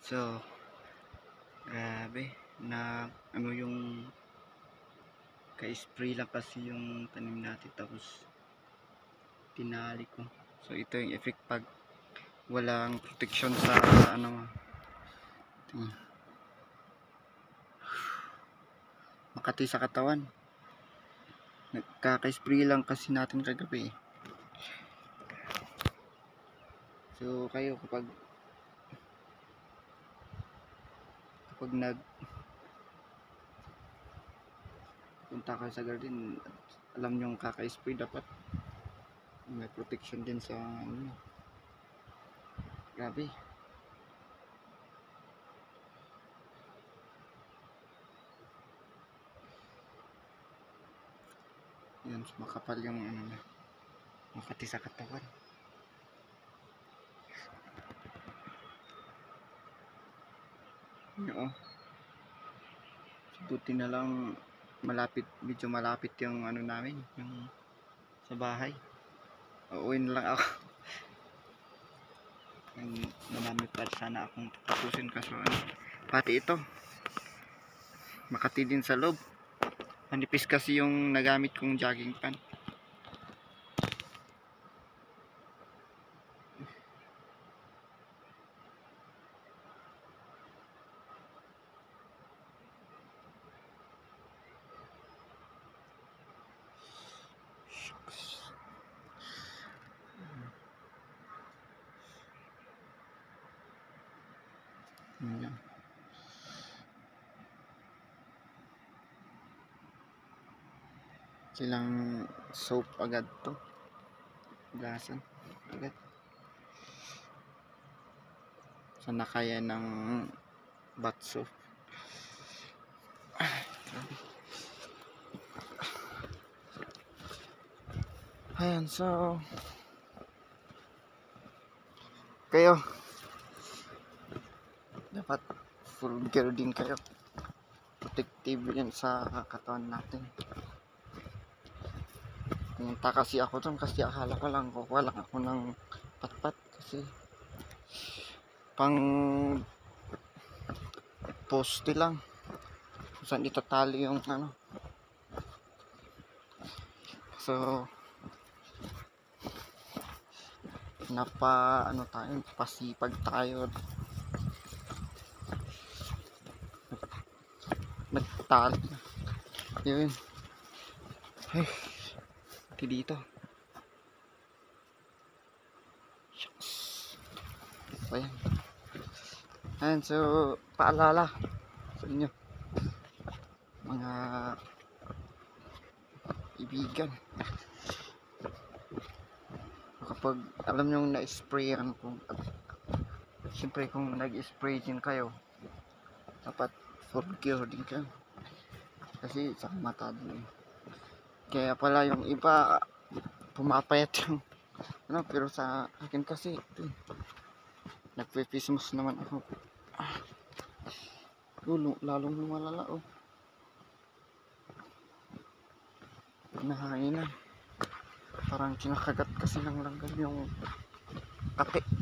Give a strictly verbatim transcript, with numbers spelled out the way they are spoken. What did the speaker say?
So, grabe na ano yung ka-spray lang kasi yung tanim natin tapos tinali ko. So ito yung effect pag walang protection sa ano ito, makati sa katawan. Nagkaka-spray lang kasi natin kagabi. So kayo kapag kapag nag punta ka sa garden, alam nyo yung kaka-spray dapat may protection din sa ano. Grabe. Yan, makapal yung ano na, makati sa katawan. Oo. Buti na lang malapit, medyo malapit yung ano namin, yung sa bahay. Uuwi na lang ako. Marami pa sana akong tapusin kaso ano, pati ito makati din sa loob. Manipis kasi yung nagamit kong jogging pant. Ayan. Silang soap agad to, gasan agad sana kaya ng bath soap. Ayan, so kayo dapat full gear din kayo, protective yan sa katawan natin. Pumunta kasi ako dun kasi akala ko lang kukuha lang ako ng patpat kasi pang poste lang kung saan itatali yung ano. So napa ano tayo, pasipag tayo, nagtali yun. Hey, dito ayan. Ayan, so paalala sa inyo mga ibigan, kapag alam nyo na-sprayan kung siyempre kung nag-spray din kayo dapat full gear din kayo kasi sa mata din. Kaya pala yung iba pumapayat yung ano, pero sa akin kasi ito, nagpe-pismus naman ako. Ah, lulo, lalong lumalala oh. Nahanginan, parang kinakagat kasi ng langgam yung kate.